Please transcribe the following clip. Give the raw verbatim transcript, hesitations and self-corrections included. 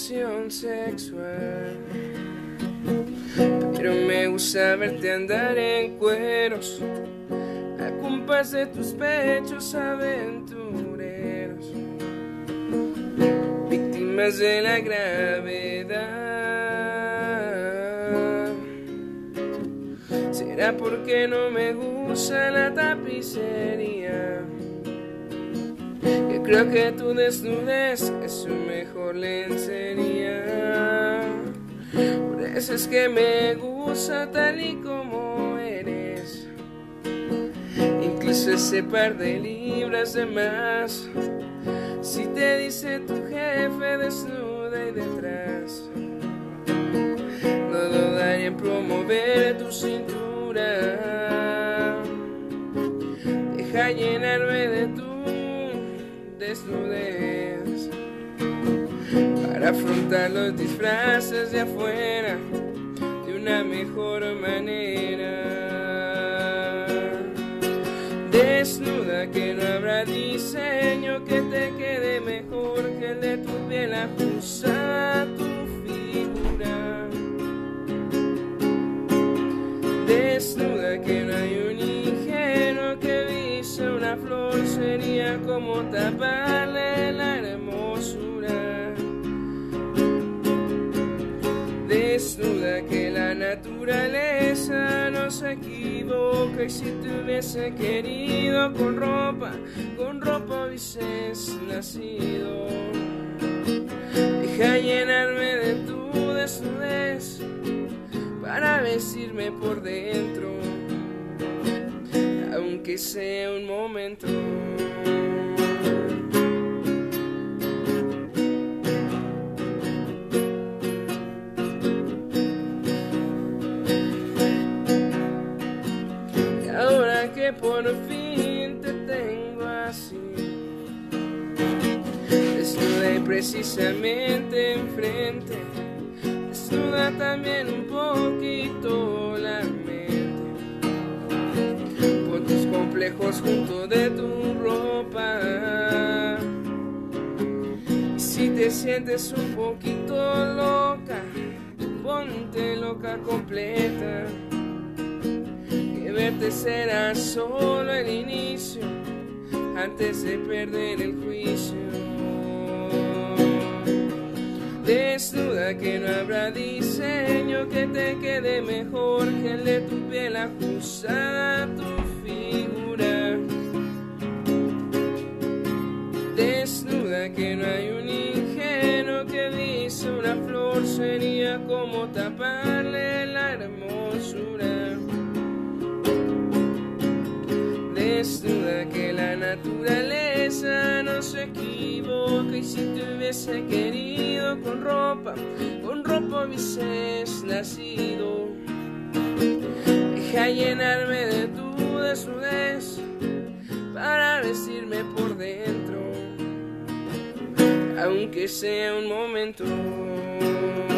tentación sexual, pero me gusta verte andar en cueros al compás de tus pechos aventureros, víctimas de la gravedad. ¿Será porque no me gusta la tapicería? Que creo que tu desnudez es su mejor lencería. Por eso es que me gusta tal y como eres, incluso ese par de libras de más. Si te dice tu jefe desnuda y detrás, no dudaría en promover tu cintura. Deja llenarme de tu desnudez para afrontar los disfraces de afuera de una mejor manera. Desnuda, que no habrá diseño que te quede mejor que el de tu piel ajusta a tu figura. Desnuda, que no hay un ingenuo que vise una flor, sería como taparle la hermosura. Desnuda, que la naturaleza no se equivoca, y si te hubiese querido con ropa, con ropa hubieses nacido. Deja llenarme de tu desnudez para vestirme por dentro, aunque sea un momento. Y ahora que por fin te tengo así, desnuda y precisamente enfrente, desnuda también un poquito la mente. Pon tus complejos junto de tu ropa, y si te sientes un poquito loca, ponte loca completa, que verte será solo el inicio antes de perder el juicio. Desnuda, que no habrá diseño que te quede mejor que el de tu piel ajustada a tu figura. Desnuda, que no hay un ingenuo que dice una flor, sería como taparle la hermosura. Desnuda, que la naturaleza no se equivoca, y si te hubiese querido con ropa, con ropa hubieses nacido. Deja llenarme de tu desnudez para vestirme por dentro, aunque sea un momento.